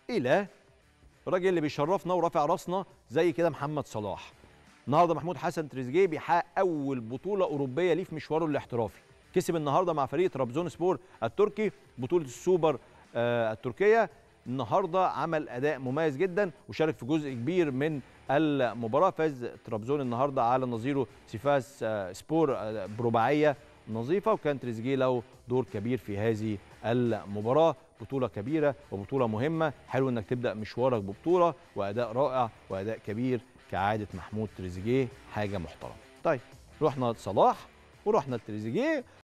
الى الراجل اللي بيشرفنا ورافع راسنا زي كده محمد صلاح. النهارده محمود حسن تريزيجيه بيحقق اول بطوله اوروبيه ليه في مشواره الاحترافي. كسب النهارده مع فريق طرابزون سبور التركي بطوله السوبر التركيه. النهارده عمل اداء مميز جدا وشارك في جزء كبير من المباراه. فاز طرابزون النهارده على نظيره سيفاس سبور برباعيه نظيفه، وكان تريزيجيه له دور كبير في هذه المباراه. بطوله كبيره وبطوله مهمه، حلو انك تبدا مشوارك ببطوله واداء رائع واداء كبير كعاده محمود تريزيجيه، حاجه محترمه. طيب رحنا لصلاح ورحنا لتريزيجيه